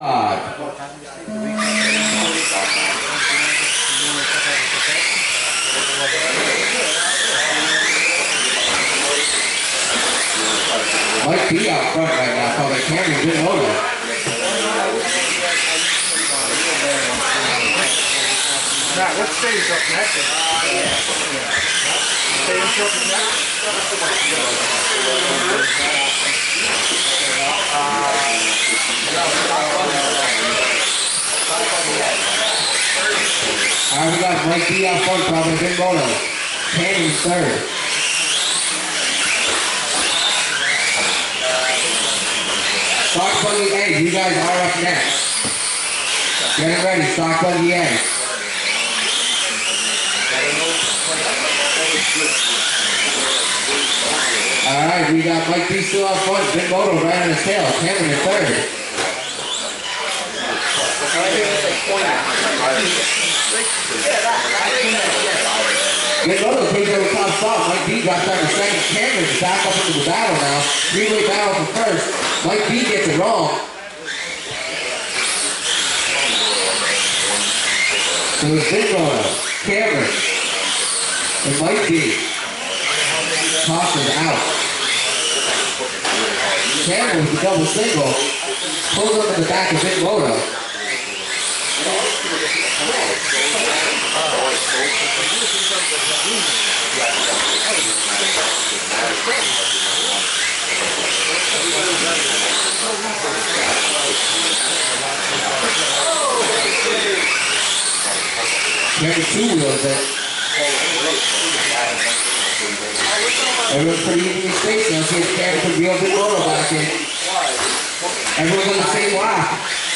Mike B out front right now, probably Cameron good motor. Matt, what stage up next? Stage up next? Alright, we got Mike B out front, probably good motor. Cameron's third. Stock Buggy A, you guys are up next. Get ready, Stock Buggy A. Alright, we got Mike B still up front, Big Moto right on his tail. Cameron in third. Big Moto takes over top spot. Mike B drops down to second. Cameron's back up into the battle now. Three-way battle for first. Mike B gets it wrong. So it's Big Moto, Cameron, and Mike B. Tosses out. Cameron with the double single. Pulls up in the back of Big Moto. Cameron two wheels it. Everyone's pretty even mistakes now. See if Cameron can reel Big Moto back in. Everyone's on the same lap.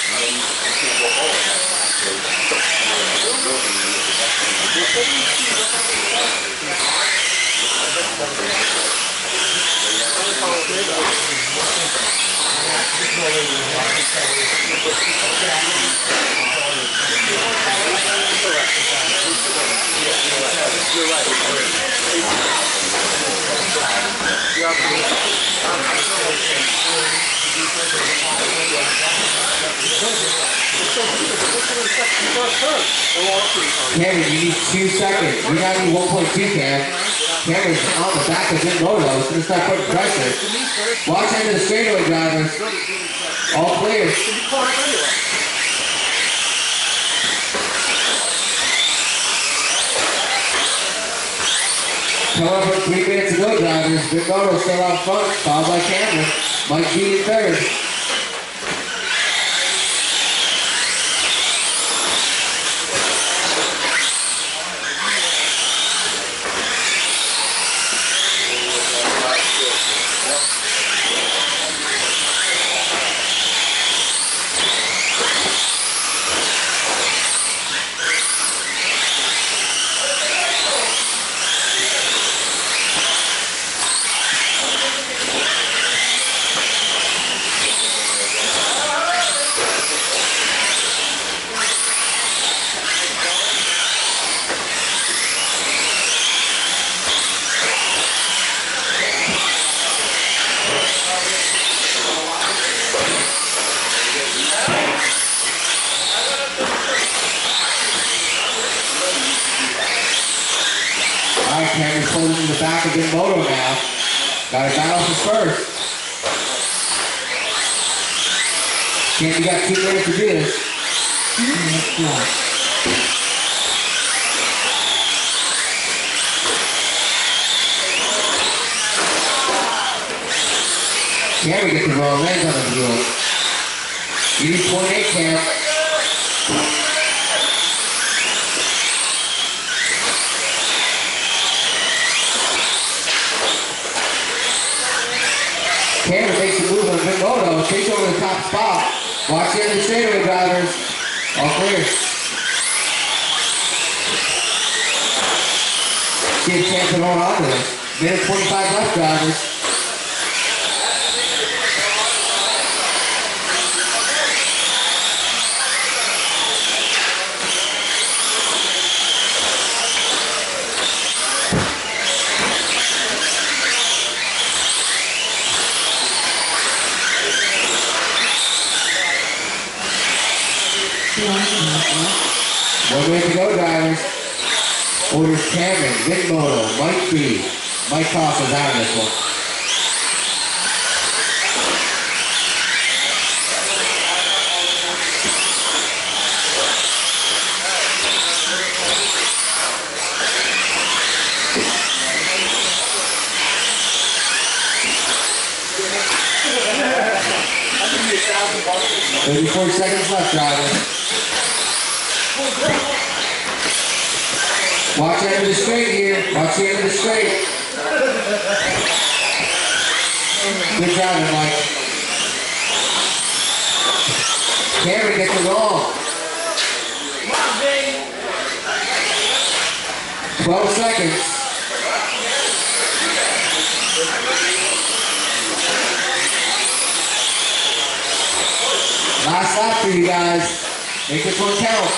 Cameron, you need 2 seconds. You gotta need 1.2, Cam. Cameron's on the back of Big Moto. It's gonna start putting pressure. Watch out of the straightaway drivers. All clear. However, 3 minutes to go, drivers. Big Moto still out front, followed by Cameron. Mike B in third. Alright, Cameron's pulling in the back of Big Moto now. Got to battle for first. Cam, you got 2 minutes to do this. Cameron gets the wrong legs on the wheel. You need 0.8, Cam. Cameron makes a move on Big Moto, takes over the top spot. Watch the other straightaway drivers. All clear. See a chance of going on to this. Minute 25 left, drivers. 1 minute to go, drivers. Orders Cameron, Vic Moto, Mike B. Mike Koss is out of this one. $34 seconds left, drivers. Watch out of the straight here. Watch the end of the straight. Good driving, Mike. Cameron gets it wrong. 12 seconds. Last lap for you guys. Make this one count.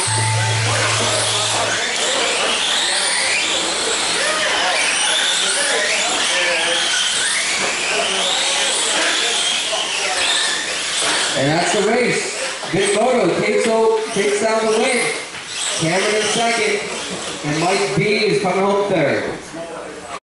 And that's the race. Vic Moto takes down the win. Cameron in second. And Mike B is coming home third.